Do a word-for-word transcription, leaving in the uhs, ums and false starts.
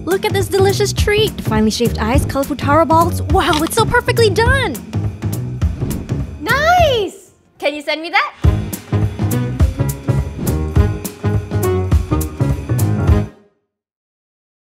Look at this delicious treat! Finely shaved ice, colorful taro balls. Wow, it's so perfectly done! Nice! Can you send me that?